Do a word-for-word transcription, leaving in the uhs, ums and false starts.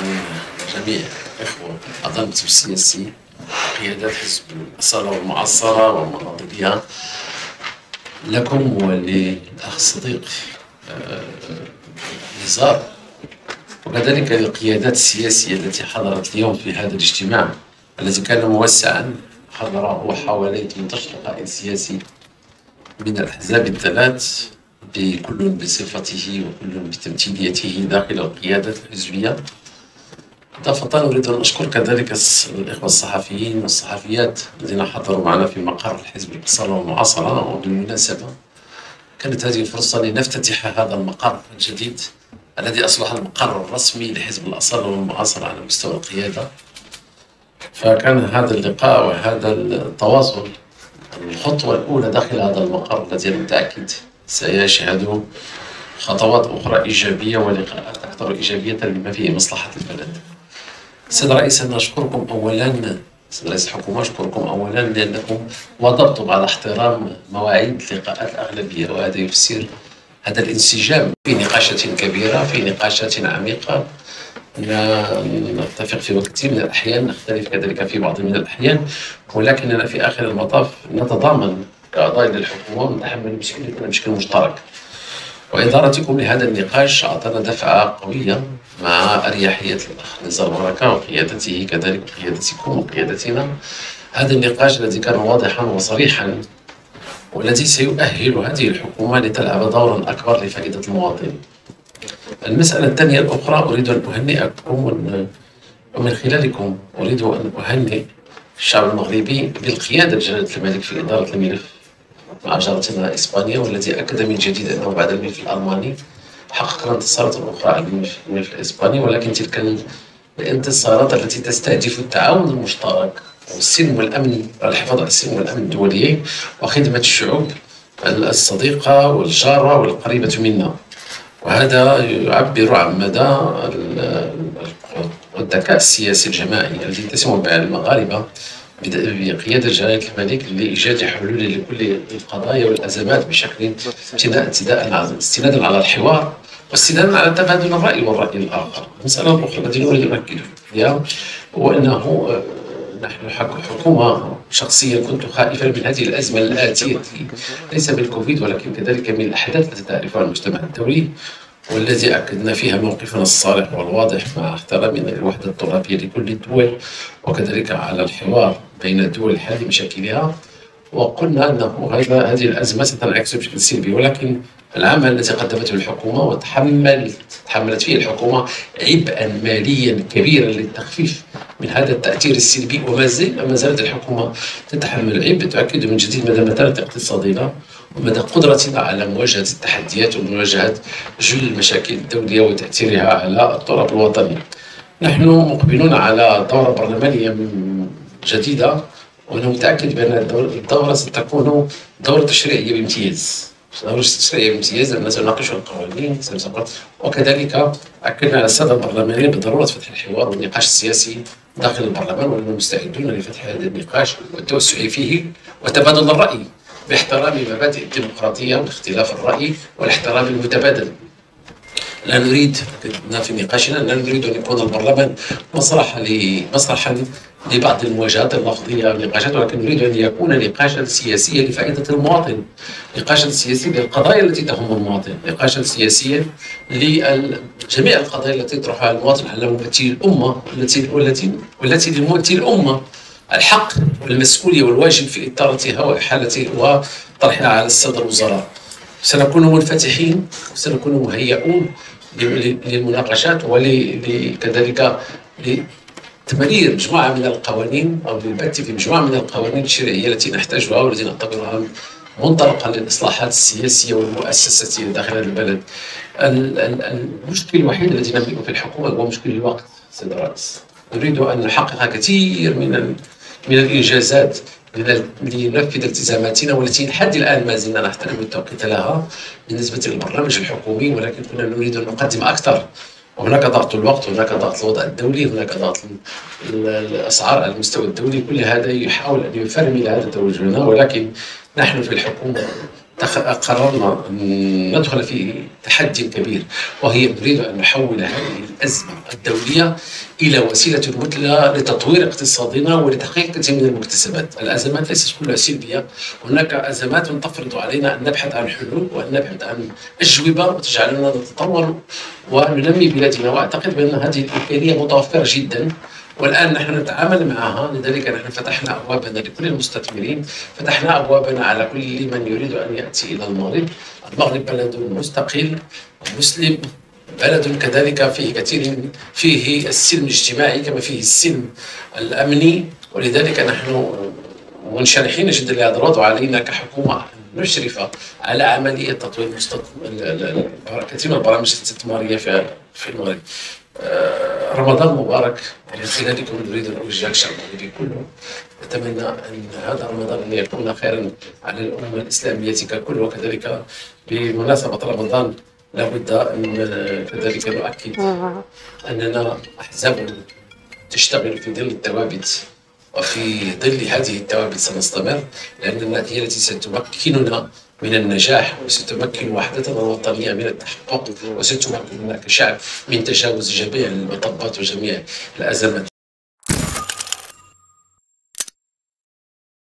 جميع الإخوة أعضاء المكتب السياسي، قيادات حزب الأصالة والمعاصرة ومناضليها، لكم وللأخ الصديق نزار، وكذلك للقيادات السياسية التي حضرت اليوم في هذا الاجتماع الذي كان موسعا، حضره حوالي ثمانية عشر قائد سياسي من الأحزاب الثلاث، كل بصفته وكل بتمثيليته داخل القيادة الحزبية. إضافة أريد أن أشكر كذلك الإخوة الصحفيين والصحفيات الذين حضروا معنا في مقر الحزب الأصالة والمعاصرة. وبالمناسبة كانت هذه فرصة لنفتتح هذا المقر الجديد الذي أصبح المقر الرسمي لحزب الأصالة والمعاصرة على مستوى القيادة. فكان هذا اللقاء وهذا التواصل الخطوة الأولى داخل هذا المقر الذي أنا متأكد سيشهد خطوات أخرى إيجابية ولقاءات أكثر إيجابية لما فيه مصلحة البلد. سيد الرئيس، أنا أشكركم أولا، سيد رئيس الحكومة أشكركم أولا لأنكم وضبطوا على احترام مواعيد لقاءات الأغلبية، وهذا يفسر هذا الانسجام في نقاشات كبيرة، في نقاشات عميقة، نتفق في وقت من الأحيان، نختلف كذلك في بعض من الأحيان، ولكننا في آخر المطاف نتضامن كأعضاء للحكومة ونتحمل مسؤوليتنا بشكل مشترك. وإدارتكم لهذا النقاش أعطانا دفعة قوية مع أريحية الأخ نزار بركة وقيادته كذلك قيادتكم وقيادتنا. هذا النقاش الذي كان واضحا وصريحا والذي سيؤهل هذه الحكومة لتلعب دورا أكبر لفائدة المواطن. المسألة الثانية الأخرى أريد أن أهنئكم ومن خلالكم أريد أن أهنئ الشعب المغربي بالقيادة جلالة الملك في إدارة الملف مع جارتنا إسبانيا، والذي أكد من جديد أنه بعد الملف الألماني حققنا انتصارات أخرى على الملف الإسباني، ولكن تلك الانتصارات التي تستهدف التعاون المشترك والسلم والأمن والحفاظ على السلم والأمن الدولي وخدمة الشعوب الصديقة والجارة والقريبة منا. وهذا يعبر عن مدى الذكاء السياسي الجماعي الذي يتسم به المغاربة بقيادة جلالة الملك لإيجاد حلول لكل القضايا والأزمات بشكل استنادا على الحوار واستنادا على تبادل الرأي والرأي الآخر. المسألة الأخرى التي نريد أن نؤكد فيها هو أنه نحن حكومة، شخصيا كنت خائفا من هذه الأزمة الآتية ليس بالكوفيد ولكن كذلك من الأحداث التي تعرفها المجتمع الدولي، والذي أكدنا فيها موقفنا الصارح والواضح مع احترامنا للوحدة الترابية لكل الدول وكذلك على الحوار بين الدول لحل مشاكلها. وقلنا أنه هذه الأزمة ستنعكس بشكل سلبي، ولكن العمل الذي قدمته الحكومة وتحملت تحملت فيه الحكومة عبئا ماليا كبيرا للتخفيف من هذا التأثير السلبي، وما زال ما زالت الحكومة تتحمل العبء، تؤكد من جديد مدى متانة اقتصادنا ومدى قدرتنا على مواجهة التحديات ومواجهة جل المشاكل الدولية وتأثيرها على التراب الوطني. نحن مقبلون على دورة برلمانية جديدة، وأنا متأكد بأن الدورة ستكون دورة تشريعية بامتياز. دورة تشريعية بامتياز لأننا سنناقش القوانين وكذلك أكدنا على السادة البرلمانيين بضرورة فتح الحوار والنقاش السياسي داخل البرلمان، ونحن مستعدون لفتح هذا النقاش والتوسع فيه وتبادل الرأي باحترام مبادئ الديمقراطية واختلاف الرأي والاحترام المتبادل. لا نريد في نقاشنا لا نريد أن يكون البرلمان مسرحا مسرحا لبعض المواجهات اللفظية والنقاشات، ولكن نريد أن يكون نقاشا سياسيا لفائدة المواطن، نقاشا سياسيا للقضايا التي تهم المواطن، نقاشا سياسيا لجميع القضايا التي يطرحها المواطن على ممثلي الأمة والتي والتي والتي لممثلي الأمة الحق والمسؤولية والواجب في إثارتها وإحالتها وطرحها على السادة الوزراء. سنكون منفتحين وسنكون مهيئون للمناقشات وكذلك لتمرير مجموعة من القوانين أو للبت في مجموعة من القوانين التشريعية التي نحتاجها والتي نعتبرها منطلقا للإصلاحات السياسية والمؤسساتية داخل البلد. المشكل الوحيد الذي نملكه في الحكومة هو مشكل الوقت. سيد الرئيس، نريد أن نحقق كثير من من الإنجازات لننفذ التزاماتنا والتي لحد الآن ما زلنا نحترم التوقيت لها بالنسبة للبرنامج الحكومي، ولكن كنا نريد أن نقدم أكثر. وهناك ضغط الوقت، هناك ضغط الوضع الدولي، هناك ضغط الأسعار على المستوى الدولي، كل هذا يحاول أن يفرمل هذا توجهنا. ولكن نحن في الحكومة قررنا أن ندخل في تحدي كبير، وهي نريد أن نحول هذه الأزمة الدولية إلى وسيلة مثلى لتطوير اقتصادنا ولتحقيق كثير من المكتسبات. الأزمات ليست كلها سلبية، هناك أزمات تفرض علينا أن نبحث عن حلول وأن نبحث عن أجوبة وتجعلنا نتطور وننمي بلادنا، وأعتقد بأن هذه الإمكانية متوفرة جدا والآن نحن نتعامل معها. لذلك نحن فتحنا أبوابنا لكل المستثمرين، فتحنا أبوابنا على كل من يريد أن يأتي إلى المغرب. المغرب بلد مستقل مسلم، بلد كذلك فيه كثير، فيه السلم الاجتماعي كما فيه السلم الأمني، ولذلك نحن منشرحين جدا لهذا الوضع. علينا كحكومة أن نشرف على عملية تطوير كثير من البرامج الاستثمارية في المغرب. رمضان مبارك، من خلالكم نريد أن أوجه للشعب المغربي كله، نتمنى أن هذا رمضان أن يكون خيرا على الأمة الإسلامية ككل. وكذلك بمناسبة رمضان لابد أن كذلك نؤكد أننا أحزاب تشتغل في ظل الثوابت، وفي ظل هذه الثوابت سنستمر، لأننا هي التي ستمكننا من النجاح وستمكن وحدتنا الوطنية من التحقق، وستمكننا كشعب من تجاوز جميع المطبات وجميع الأزمات.